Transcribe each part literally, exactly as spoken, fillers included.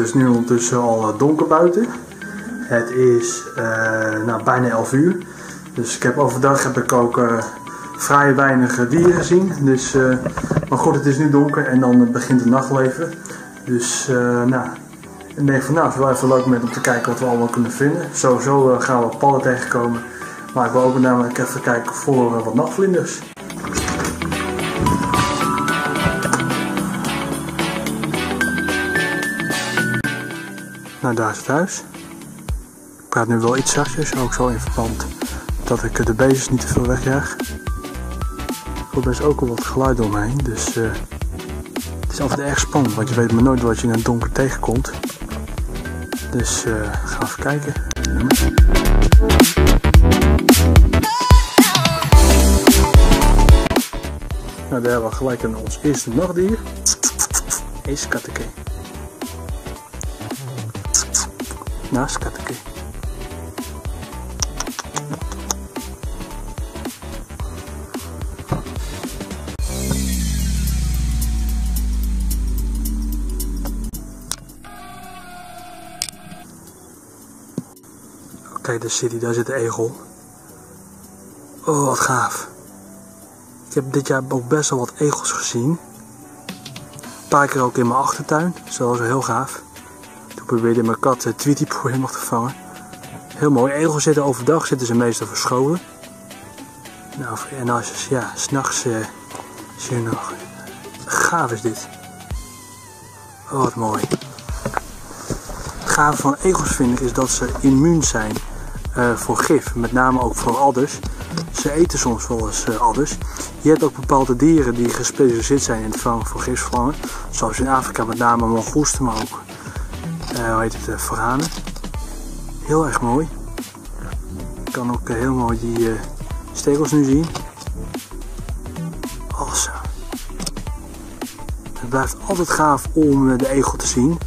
is nu ondertussen al donker buiten. Het is uh, nou, bijna elf uur. Dus ik heb overdag heb ik ook uh, vrij weinig dieren gezien. Dus, uh, maar goed, het is nu donker en dan begint het nachtleven. Dus uh, nou, ik denk van nou, het is wel even leuk moment om te kijken wat we allemaal kunnen vinden. Sowieso uh, gaan we padden tegenkomen. Maar ik wil ook namelijk even kijken voor uh, wat nachtvlinders. Nou, daar is het huis. Ik praat nu wel iets zachtjes, ook zo in verband dat ik de beestjes niet te veel wegjaag. Ik hoor best ook al wat geluid door me heen, dus uh, het is altijd erg spannend, want je weet maar nooit wat je in het donker tegenkomt. Dus uh, gaan we even kijken. Nou, daar hebben we gelijk aan ons eerste nachtdier. Is katteke. Naast katteke. Kijk, daar zit hij, daar zit de egel. Oh, wat gaaf. Ik heb dit jaar ook best wel wat egels gezien. Een paar keer ook in mijn achtertuin. Dat is wel heel gaaf. Toen probeerde mijn kat uh, Tweety probleem nog te vangen. Heel mooi. Egels zitten overdag, zitten ze meestal verscholen. Nou, en als je, ja, s'nachts uh, zie je nog. Gaaf is dit. Oh, wat mooi. Het gave van egels vind ik is dat ze immuun zijn uh, voor gif. Met name ook voor adders. Ze eten soms wel eens uh, adders. Je hebt ook bepaalde dieren die gespecialiseerd zijn in het vangen van gifslangen. Zoals in Afrika met name mongoesten, maar ook uh, hoe heet het, uh, varanen. Heel erg mooi. Je kan ook uh, heel mooi die uh, stekels nu zien. Awesome. Het blijft altijd gaaf om uh, de egel te zien.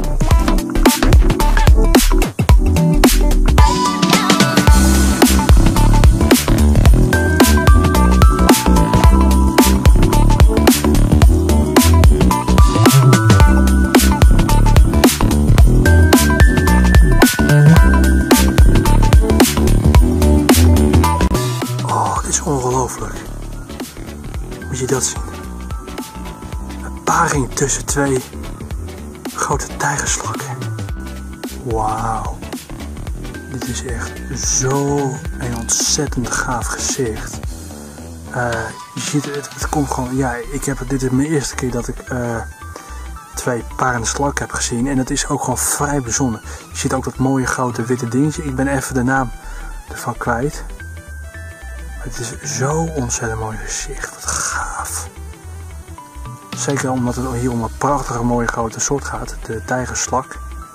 Ongelooflijk. Moet je dat zien. Een paring tussen twee grote tijgerslakken. Wauw. Dit is echt zo een ontzettend gaaf gezicht. Uh, je ziet het, het komt gewoon, ja, ik heb het, dit is mijn eerste keer dat ik uh, twee parende slakken heb gezien. En het is ook gewoon vrij bijzonder. Je ziet ook dat mooie grote witte dingetje. Ik ben even de naam ervan kwijt. Het is zo ontzettend mooi gezicht, wat gaaf. Zeker omdat het hier om een prachtige mooie grote soort gaat, de tijgerslak.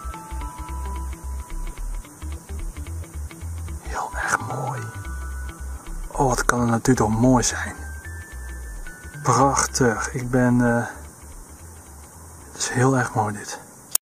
Heel erg mooi. Oh, wat kan het natuurlijk toch mooi zijn. Prachtig, ik ben... Uh... Het is heel erg mooi dit.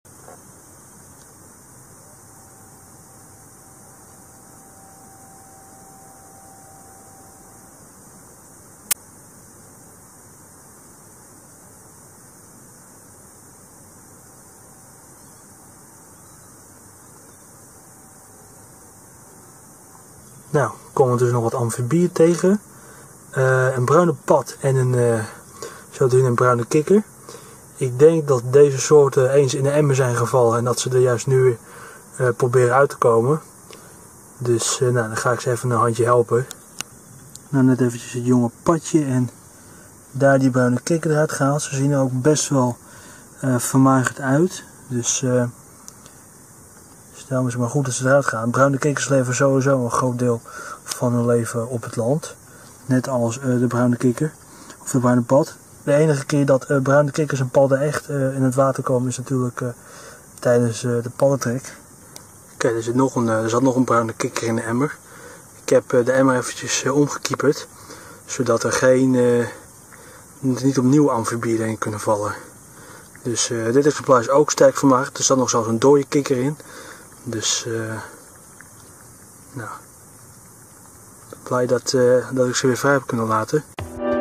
Nou, komen we dus nog wat amfibieën tegen. Uh, een bruine pad en een, uh, zo te zien een bruine kikker. Ik denk dat deze soorten eens in de emmer zijn gevallen en dat ze er juist nu uh, proberen uit te komen. Dus uh, nou, dan ga ik ze even een handje helpen. Nou, net eventjes het jonge padje en daar die bruine kikker eruit gehaald. Ze zien er ook best wel uh, vermagerd uit. Dus... Uh, Daarom is het maar goed dat ze eruit gaan. Bruine kikkers leven sowieso een groot deel van hun leven op het land. Net als uh, de bruine kikker. Of de bruine pad. De enige keer dat uh, bruine kikkers en padden echt uh, in het water komen is natuurlijk uh, tijdens uh, de paddentrek. Kijk, er, zit nog een, uh, er zat nog een bruine kikker in de emmer. Ik heb uh, de emmer eventjes uh, omgekieperd. Zodat er geen, uh, niet opnieuw amfibieën erin kunnen vallen. Dus uh, dit exemplaar is ook sterk vermaagd. Er zat nog zelfs een dode kikker in. Dus, uh, nou, blij dat, uh, dat ik ze weer vrij heb kunnen laten.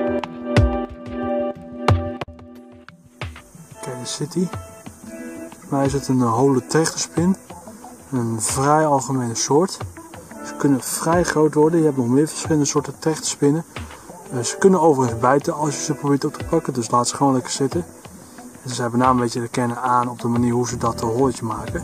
Kijk, daar zit hij. mij is het een holotrechterspin. Een vrij algemene soort. Ze kunnen vrij groot worden. Je hebt nog meer verschillende soorten trechterspinnen. Uh, ze kunnen overigens bijten als je ze probeert op te pakken. Dus laat ze gewoon lekker zitten. En ze zijn met name een beetje te kennen aan op de manier hoe ze dat holletje maken.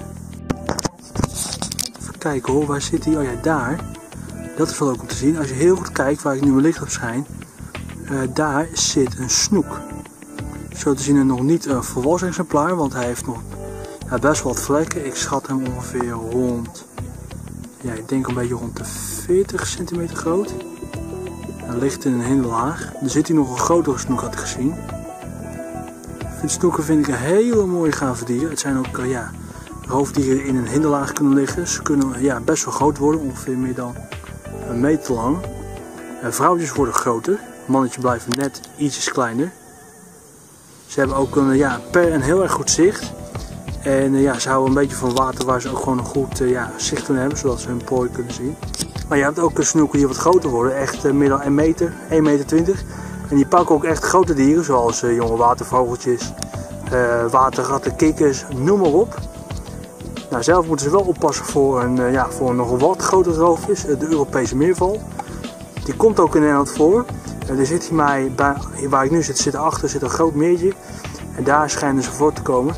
Even kijken hoor, waar zit die? Oh ja, daar. Dat is wel ook om te zien. Als je heel goed kijkt waar ik nu mijn licht op schijn. Uh, daar zit een snoek. Zo te zien een nog niet een volwassen exemplaar. Want hij heeft nog ja, best wel wat vlekken. Ik schat hem ongeveer rond... Ja, ik denk een beetje rond de veertig centimeter groot. Hij ligt in een hinderlaag. Er zit hier nog een grotere snoek, had ik gezien. Ik vind snoeken vind ik een hele mooie gave dieren. Het zijn ook uh, ja, roofdieren die in een hinderlaag kunnen liggen. Ze kunnen ja, best wel groot worden, ongeveer meer dan een meter lang. Uh, vrouwtjes worden groter. Mannetje blijven net ietsjes kleiner. Ze hebben ook een, ja, per een heel erg goed zicht. En uh, ja, ze houden een beetje van water waar ze ook gewoon een goed uh, ja, zicht kunnen hebben, zodat ze hun prooi kunnen zien. Maar je hebt ook snoeken die wat groter worden, echt uh, meer dan een meter, één meter twintig. En die pakken ook echt grote dieren, zoals uh, jonge watervogeltjes, uh, waterratten, kikkers, noem maar op. Nou, zelf moeten ze wel oppassen voor een, uh, ja, voor een nog wat grotere roofvis, uh, de Europese meerval. Die komt ook in Nederland voor. Uh, er zit hier mij, bij, waar ik nu zit, zit erachter zit een groot meertje. En daar schijnen ze voor te komen.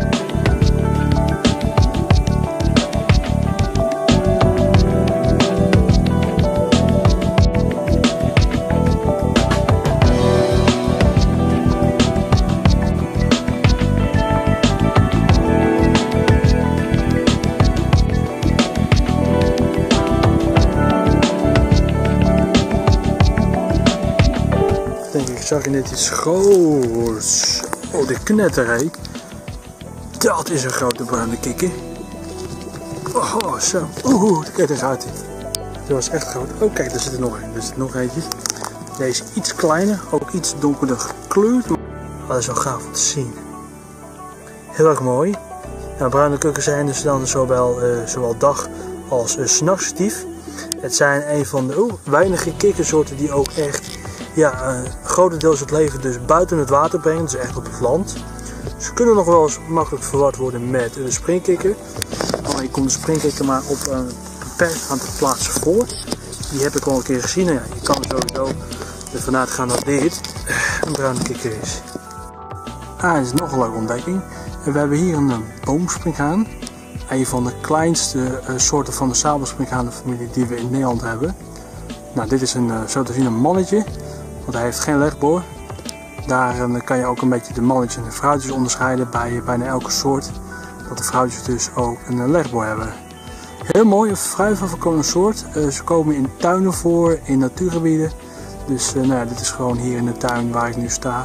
Ik zag je net iets groots. Oh, de knetter, hé. Dat is een grote bruine kikker. Oh, zo. Oeh, kijk, daar gaat hij. Dat was echt groot. Oh, kijk, er zit er nog een. Er zit nog eentje. Deze is iets kleiner, ook iets donkerder gekleurd. Maar dat is wel gaaf om te zien. Heel erg mooi. Nou, bruine kikkers zijn dus dan zowel, uh, zowel dag als uh, 's nachts actief. Het zijn een van de oh, weinige kikkersoorten die ook echt ja, uh, grotendeels het leven dus buiten het water brengen, dus echt op het land. Ze kunnen nog wel eens makkelijk verward worden met de springkikker. Alleen komt de springkikker maar op een beperkt aantal plaatsen voor. Die heb ik al een keer gezien. Nou ja, je kan er sowieso ervan uitgaan dat dit een bruine kikker is. Ah, dit is nog een leuke ontdekking. En we hebben hier een, een boomspringhaan. Een van de kleinste uh, soorten van de sabelspringhaanenfamilie die we in Nederland hebben. Nou, dit is een, uh, zo te zien een mannetje, want hij heeft geen legboor. Daar uh, kan je ook een beetje de mannetjes en de vrouwtjes onderscheiden bij bijna elke soort. Dat de vrouwtjes dus ook een uh, legboor hebben. Heel mooi, een vrij veel voorkomende soort. Uh, ze komen in tuinen voor, in natuurgebieden. Dus uh, nou ja, dit is gewoon hier in de tuin waar ik nu sta.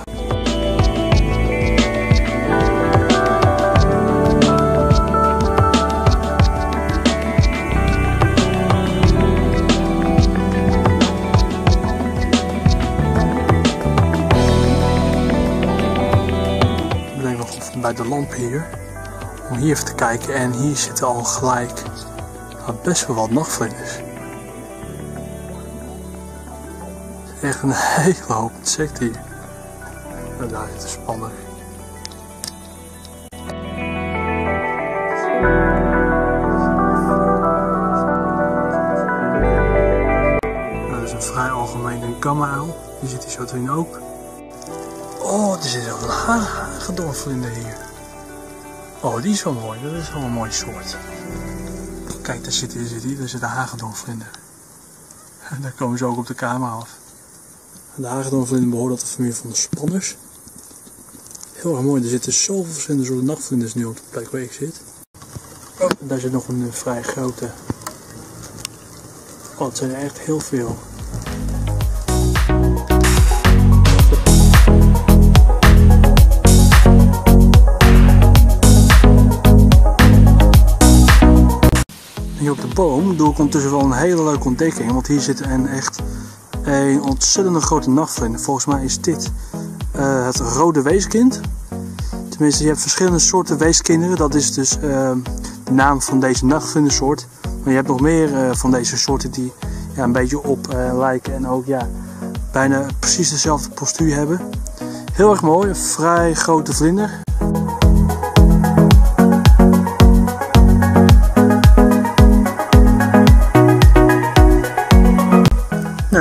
Bij de lamp hier, om hier even te kijken, en hier zitten al gelijk nou, best wel wat nachtvlinders. Echt een hele hoop insecten hier. En daar zit een spanner. Dat is een vrij algemene gamma-uil, die zit hier zo erin ook. Oh, er zit ook een hagedornvlinder hier. Oh, die is wel mooi. Dat is wel een mooie soort. Kijk, daar zit hij, zit hij. Daar zit een hagedornvlinder. En daar komen ze ook op de camera af. De hagedornvlinder behoort tot de familie van de spanners. Heel erg mooi. Er zitten zoveel verschillende soorten nachtvlinders nu op de plek waar ik zit. Oh, en daar zit nog een vrij grote. Oh, het zijn er echt heel veel. Hier op de boom doe ik ondertussen wel een hele leuke ontdekking, want hier zit een echt een ontzettende grote nachtvlinder. Volgens mij is dit uh, het rode weeskind. Tenminste, je hebt verschillende soorten weeskinderen, dat is dus uh, de naam van deze nachtvlindersoort. Maar je hebt nog meer uh, van deze soorten die ja, een beetje op uh, lijken en ook ja, bijna precies dezelfde postuur hebben. Heel erg mooi, een vrij grote vlinder.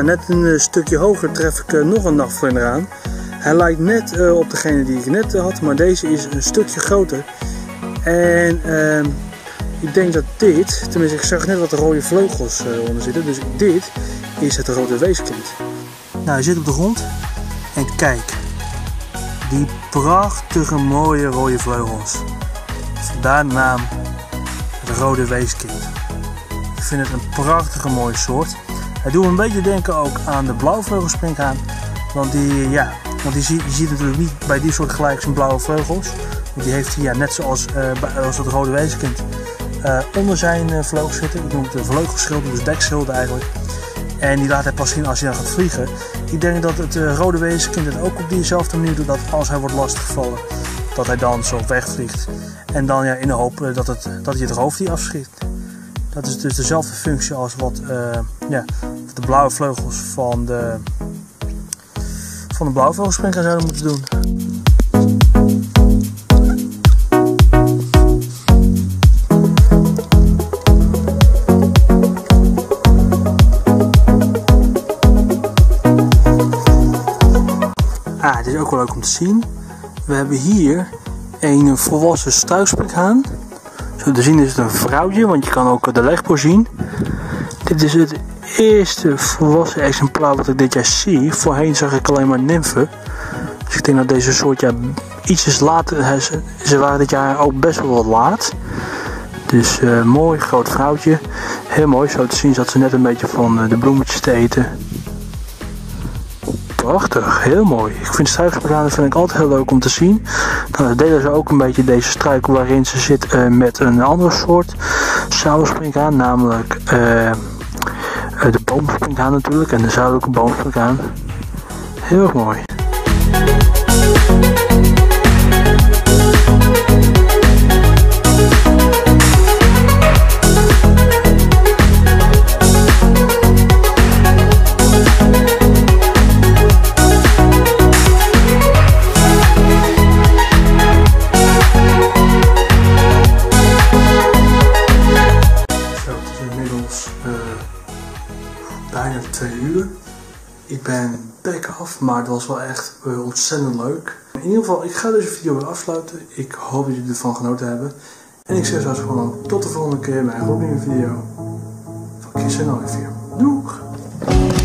Nou, net een uh, stukje hoger tref ik uh, nog een nachtvlinder aan. Hij lijkt net uh, op degene die ik net uh, had, maar deze is een stukje groter. En uh, ik denk dat dit, tenminste ik zag net wat rode vleugels uh, onder zitten, dus dit is het rode weeskind. Nou, hij zit op de grond en kijk, die prachtige mooie rode vleugels. Vandaar de naam het rode weeskind. Ik vind het een prachtige mooie soort. Hij doet me een beetje denken ook aan de blauwvleugelsprinkhaan, want die, ja, want die, ziet, die ziet natuurlijk niet bij die soort gelijk zijn blauwe vleugels. Want die heeft hij ja, net zoals uh, als het rode weeskind uh, onder zijn uh, vleugels zitten. Ik noem het de vleugelschilden, dus dekschilden eigenlijk. En die laat hij pas zien als hij dan gaat vliegen. Ik denk dat het uh, rode weeskind het ook op diezelfde manier doet, dat als hij wordt lastiggevallen, dat hij dan zo wegvliegt. En dan ja, in de hoop uh, dat, het, dat hij het roofdier afschiet. Dat is dus dezelfde functie als wat uh, ja, de blauwe vleugels van de, van de blauwvleugelsprinkhaan zouden moeten doen. Ah, dit is ook wel leuk om te zien. We hebben hier een volwassen struisprinkhaan. Zo te zien is het een vrouwtje, want je kan ook de legboor zien. Dit is het eerste volwassen exemplaar wat ik dit jaar zie. Voorheen zag ik alleen maar nymfen. Dus ik denk dat deze soort ja, ietsjes later, ze waren dit jaar ook best wel wat laat. Dus uh, mooi, groot vrouwtje. Heel mooi, zo te zien zat ze net een beetje van de bloemetjes te eten. Prachtig, heel mooi. Ik vind struiksprinkhanen vind ik altijd heel leuk om te zien. Dan delen ze ook een beetje deze struik waarin ze zit uh, met een andere soort sauwelsprinkhaan, namelijk uh, de boomsprinkhaan natuurlijk en de zuidelijke boomsprinkhaan. Heel erg mooi. Bijna twee uur. Ik ben back af, maar het was wel echt uh, ontzettend leuk. In ieder geval, ik ga deze video weer afsluiten. Ik hoop dat jullie ervan genoten hebben. En ik zeg zoals gewoon tot de volgende keer bij een nieuwe video van Kiss en Olivier. Doeg!